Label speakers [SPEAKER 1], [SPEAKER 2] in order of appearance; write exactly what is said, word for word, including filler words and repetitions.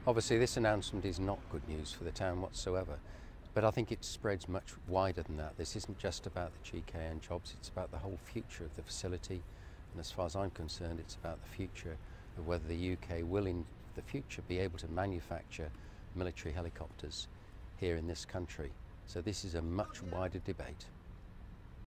[SPEAKER 1] Obviously this announcement is not good news for the town whatsoever, but I think it spreads much wider than that. This isn't just about the G K N jobs, it's about the whole future of the facility, and as far as I'm concerned it's about the future of whether the U K will in the future be able to manufacture military helicopters here in this country. So this is a much wider debate.